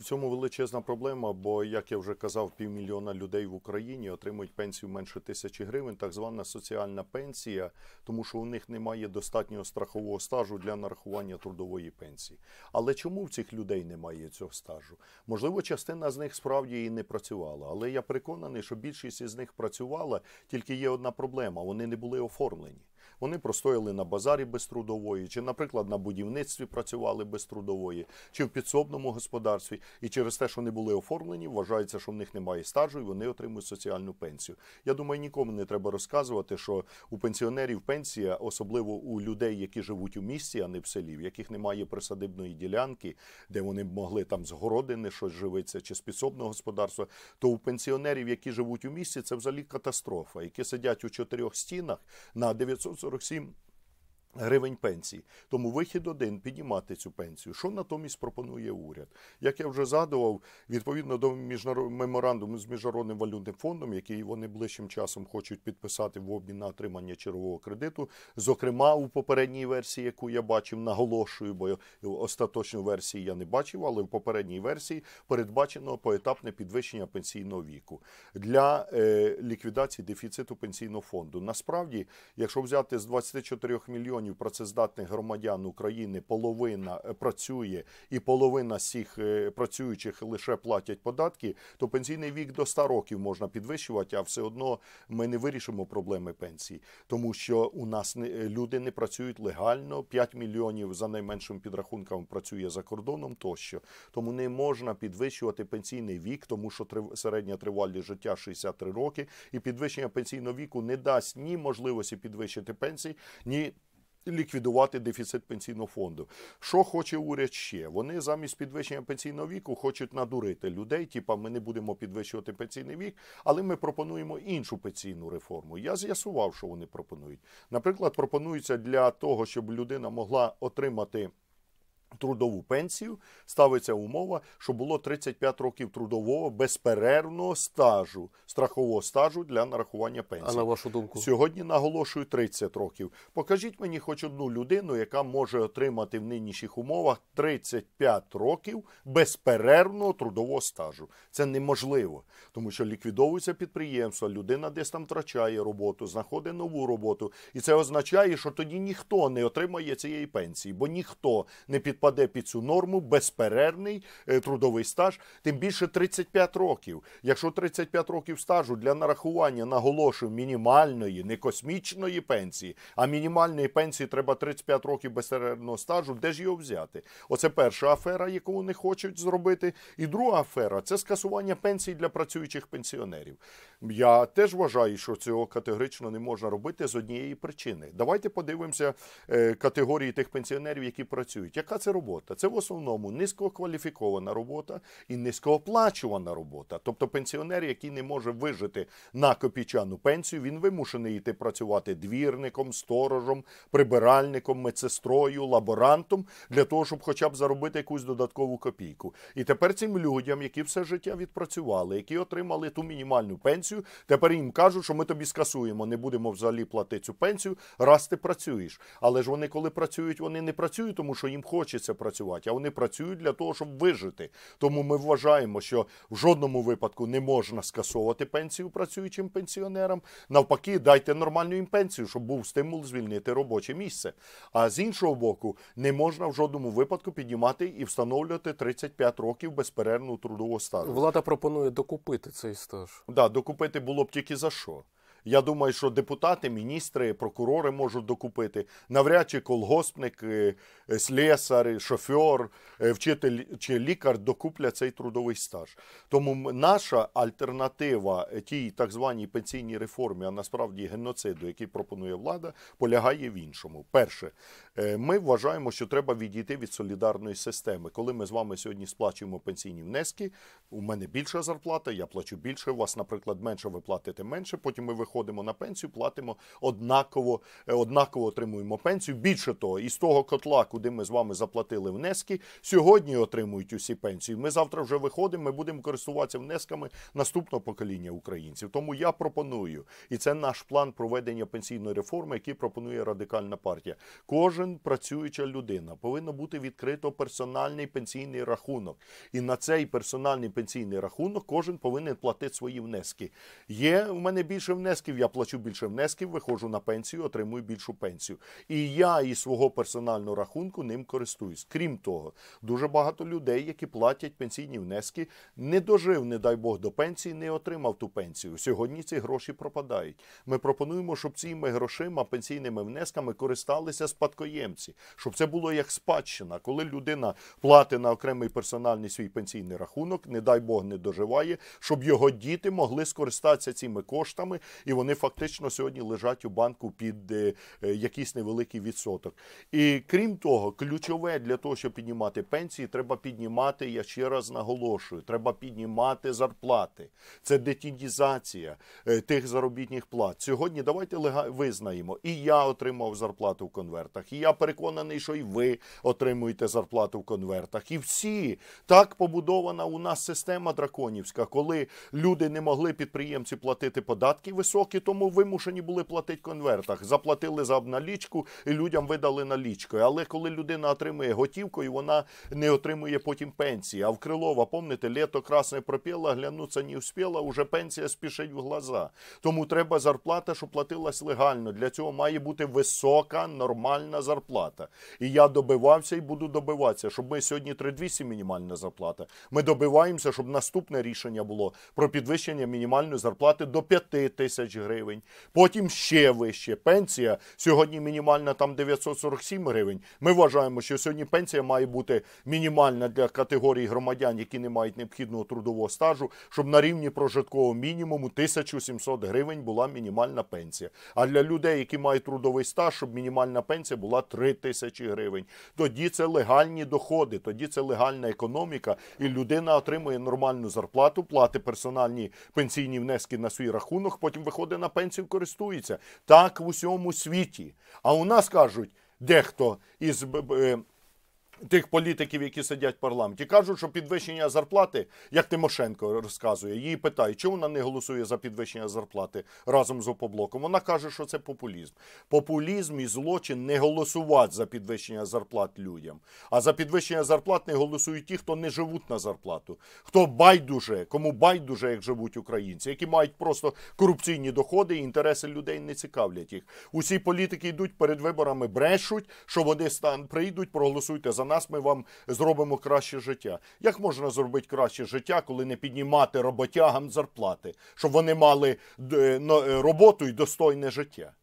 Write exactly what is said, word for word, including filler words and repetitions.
В цьому величезна проблема, бо, як я вже казав, півмільйона людей в Україні отримують пенсію менше тисячі гривень, так звана соціальна пенсія, тому що у них немає достатнього страхового стажу для нарахування трудової пенсії. Але чому в цих людей немає цього стажу? Можливо, частина з них справді і не працювала, але я переконаний, що більшість із них працювала, тільки є одна проблема – вони не були оформлені. Вони простояли на базарі без трудової, чи, наприклад, на будівництві працювали без трудової, чи в підсобному господарстві. І через те, що не були оформлені, вважається, що в них немає стажу, і вони отримують соціальну пенсію. Я думаю, нікому не треба розказувати, що у пенсіонерів пенсія, особливо у людей, які живуть у місті, а не в селі, в яких немає присадибної ділянки, де вони могли там з городини щось живитися, чи з підсобного господарства, то у пенсіонерів, які живуть у місті, це взагалі катастрофа, які сидять у чотирьох стінах на дев'ятсот сорок сім гривень пенсії. Тому вихід один – піднімати цю пенсію. Що натомість пропонує уряд? Як я вже згадував, відповідно до міжнарод... меморандуму з Міжнародним валютним фондом, який вони ближчим часом хочуть підписати в обмін на отримання чергового кредиту, зокрема у попередній версії, яку я бачив, наголошую, бо остаточну версію я не бачив, але в попередній версії передбачено поетапне підвищення пенсійного віку для е, ліквідації дефіциту пенсійного фонду. Насправді, якщо взяти з двадцяти чотирьох мільйонів працездатних громадян України половина працює і половина з цих працюючих лише платять податки, то пенсійний вік до ста років можна підвищувати, а все одно ми не вирішимо проблеми пенсії. Тому що у нас не, люди не працюють легально, п'ять мільйонів за найменшим підрахунком працює за кордоном тощо. Тому не можна підвищувати пенсійний вік, тому що трив, середня тривалість життя шістдесят три роки, і підвищення пенсійного віку не дасть ні можливості підвищити пенсії, ні ліквідувати дефіцит пенсійного фонду. Що хоче уряд ще? Вони замість підвищення пенсійного віку хочуть надурити людей, типа ми не будемо підвищувати пенсійний вік, але ми пропонуємо іншу пенсійну реформу. Я з'ясував, що вони пропонують. Наприклад, пропонується для того, щоб людина могла отримати трудову пенсію, ставиться умова, що було тридцять п'ять років трудового безперервного стажу, страхового стажу для нарахування пенсії. А на вашу думку? Сьогодні наголошую тридцять років. Покажіть мені хоч одну людину, яка може отримати в нинішніх умовах тридцять п'ять років безперервного трудового стажу. Це неможливо, тому що ліквідовується підприємство, людина десь там втрачає роботу, знаходить нову роботу. І це означає, що тоді ніхто не отримає цієї пенсії, бо ніхто не підприємство паде під цю норму безперервний е, трудовий стаж, тим більше тридцять п'ять років. Якщо тридцять п'ять років стажу для нарахування, наголошую, мінімальної, не космічної пенсії, а мінімальної пенсії треба тридцять п'ять років безперервного стажу, де ж його взяти? Оце перша афера, яку вони хочуть зробити. І друга афера – це скасування пенсій для працюючих пенсіонерів. Я теж вважаю, що цього категорично не можна робити з однієї причини. Давайте подивимося е, категорії тих пенсіонерів, які працюють. Яка це робота? Це в основному низькокваліфікована робота і низькооплачувана робота. Тобто пенсіонер, який не може вижити на копійчану пенсію, він вимушений йти працювати двірником, сторожем, прибиральником, медсестрою, лаборантом, для того, щоб хоча б заробити якусь додаткову копійку. І тепер цим людям, які все життя відпрацювали, які отримали ту мінімальну пенсію, тепер їм кажуть, що ми тобі скасуємо, не будемо взагалі платити цю пенсію, раз ти працюєш. Але ж вони, коли працюють, вони не працюють, тому що їм хочеться працювати, а вони працюють для того, щоб вижити. Тому ми вважаємо, що в жодному випадку не можна скасовувати пенсію працюючим пенсіонерам. Навпаки, дайте нормальну їм пенсію, щоб був стимул звільнити робоче місце. А з іншого боку, не можна в жодному випадку піднімати і встановлювати тридцять п'ять років безперервного трудового стажу. Влада пропонує докупити цей стаж. Так, да, докупити було б тільки за що. Я думаю, що депутати, міністри, прокурори можуть докупити. Навряд чи колгоспник, слесар, шофер, вчитель чи лікар докуплять цей трудовий стаж. Тому наша альтернатива тій так званій пенсійній реформі, а насправді геноциду, який пропонує влада, полягає в іншому. Перше, ми вважаємо, що треба відійти від солідарної системи. Коли ми з вами сьогодні сплачуємо пенсійні внески, у мене більша зарплата, я плачу більше, у вас, наприклад, менше, ви платите менше, потім ми виходимо виходимо на пенсію, платимо однаково, однаково отримуємо пенсію. Більше того, із того котла, куди ми з вами заплатили внески, сьогодні отримують усі пенсії. Ми завтра вже виходимо, ми будемо користуватися внесками наступного покоління українців. Тому я пропоную, і це наш план проведення пенсійної реформи, який пропонує Радикальна партія. Кожен працююча людина повинна бути відкрито персональний пенсійний рахунок. І на цей персональний пенсійний рахунок кожен повинен платити свої внески. Є в мене більше внесків, я плачу більше внесків, виходжу на пенсію, отримую більшу пенсію. І я із свого персонального рахунку ним користуюсь. Крім того, дуже багато людей, які платять пенсійні внески, не дожив, не дай Бог, до пенсії, не отримав ту пенсію. Сьогодні ці гроші пропадають. Ми пропонуємо, щоб цими грошима, пенсійними внесками користалися спадкоємці, щоб це було як спадщина. Коли людина платить на окремий персональний свій пенсійний рахунок, не дай Бог, не доживає, щоб його діти могли скористатися цими коштами, і вони фактично сьогодні лежать у банку під е, е, якийсь невеликий відсоток. І крім того, ключове для того, щоб піднімати пенсії, треба піднімати, я ще раз наголошую, треба піднімати зарплати. Це детінізація е, тих заробітних плат. Сьогодні давайте лега... визнаємо, і я отримав зарплату в конвертах, і я переконаний, що і ви отримуєте зарплату в конвертах. І всі. Так побудована у нас система драконівська, коли люди не могли, підприємці, платити податки високі, тому вимушені були платити в конвертах. Заплатили за обналічку і людям видали налічкою. Але коли людина отримує готівкою, вона не отримує потім пенсії. А в Крилова, помните, літо красне пропіло, глянуться не успіла, уже пенсія спішить в глаза. Тому треба зарплата, щоб платилась легально. Для цього має бути висока, нормальна зарплата. І я добивався і буду добиватися, щоб ми сьогодні три тисячі двісті мінімальна зарплата. Ми добиваємося, щоб наступне рішення було про підвищення мінімальної зарплати до п'яти тисяч гривень. Потім ще вище. Пенсія сьогодні мінімальна там дев'ятсот сорок сім гривень. Ми вважаємо, що сьогодні пенсія має бути мінімальна для категорії громадян, які не мають необхідного трудового стажу, щоб на рівні прожиткового мінімуму тисяча сімсот гривень була мінімальна пенсія. А для людей, які мають трудовий стаж, щоб мінімальна пенсія була три тисячі гривень. Тоді це легальні доходи, тоді це легальна економіка, і людина отримує нормальну зарплату, платить персональні пенсійні внески на свій рахунок, потім виходить на пенсію, користується. Так в усьому світі. А у нас кажуть, дехто із тих політиків, які сидять в парламенті, кажуть, що підвищення зарплати, як Тимошенко розказує, її питають, чому вона не голосує за підвищення зарплати разом з Опоблоком. Вона каже, що це популізм. Популізм і злочин не голосувати за підвищення зарплат людям. А за підвищення зарплат не голосують ті, хто не живуть на зарплату. Хто байдуже, кому байдуже, як живуть українці, які мають просто корупційні доходи і інтереси людей не цікавлять їх. Усі політики йдуть перед виборами, брешуть, що вони стан, прийдуть, проголосуйте за нас, ми вам зробимо краще життя. Як можна зробити краще життя, коли не піднімати роботягам зарплати, щоб вони мали роботу і достойне життя?